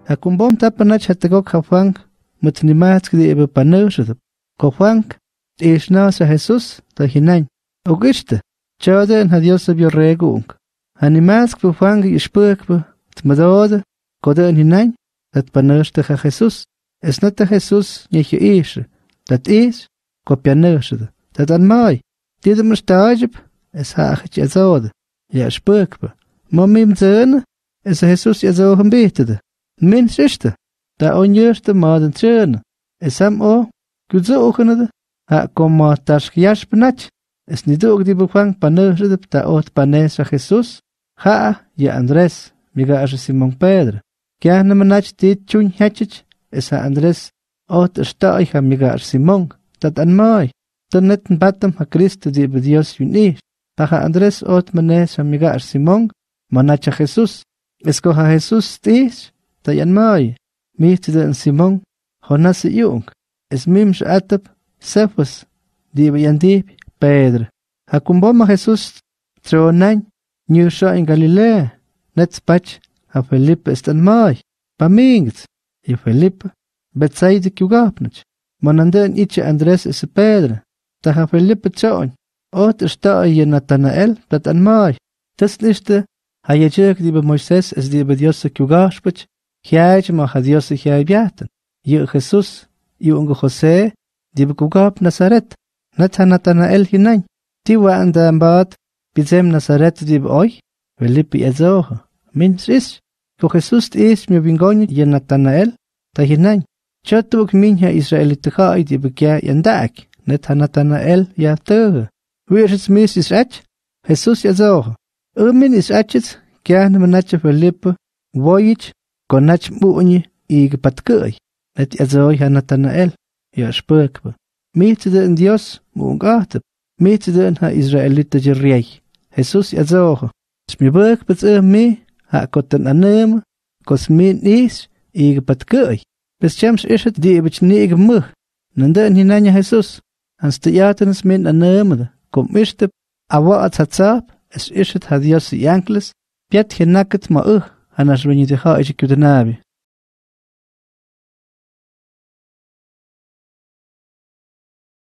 Hakumbom tapanach hatagok hafang mutnimatsk di ebe panushadab. Kofang ishna sa Jesus ta hinain. Ogishte chade en Dios bio regung. Animatsk bufang ishpukbe tmadode koden hinain dat panushte ha Jesus. Es not Jesus nyeche ish. Dat is kopianushad. Dat an mai. Didem stajib es haach jazode. Ja spukbe. Momim zene es Jesus jazogen betede. Min sister, da onjuiste maden tjene. Es ham o, gudzogenede, ha kom ma tashkiash benach. Es nidog die befang paneusede da ot panesa Jesus. Ha, ja Andres, miga as Simon Pedro. Gerne menach dit chun hatchich, es ha Andres ot sta ich ha miga as Simon, dat an mai. Dan netten batem ha Christo die be Dios unish. Da ha Andres ot manes ha miga as Simon, manacha Jesus. Es ko ha Jesus tis. Tayan mai, Mixe de Simon, Jonas Jung, es mims atap, Cephas, Dibayandip, Pedro. Hakumboma Jesus, Tronain, Nyusha in Galilea, Netspach, a Felipe estan mai, Pamingts, y Felipe, Betsaide Kugapnach, Monanden iche Andres es Pedro, Taha Felipe Chon, Ot sta y Natanael, dat an mai, Teslichte, Hayajek dibe Moises es dibe Dios Kugaspach, Hiaj ma Dios hiaj biatan. Yu Jesus, yu ungo Jose, dibe kugap Nazaret. Natha Natanael hinain. Tiwa anda ambaat, bizem Nazaret dibe oi, Felipe azoha. Min is, ko Jesus is mi vingonje je Natanael, ta hinain. Chatuk minha Israelite kai dibe kya yandak. Natha Natanael ya teuge. Wie is mis is ach? Jesus azoha. Min is achit, kya nache Felipe, voyich, Konach muñi y patkuy. Net azoy ha Natanael. Ya spukbe. Mixe de Dios muungatep. Mixe de ha Israelite jerriay. Jesus azoho. Smibuk bet mi ha koten anem. Kos min is y patkuy. Bes chams ishet die bich neeg mug. Nanden hinanya Jesus. Ans te jatenes min anemde. Kom ishtep. Awa at hatzap. Es ishet ha Dios yankles. Piet genaket ma Hanas ben je te gaan, is ik de nabi.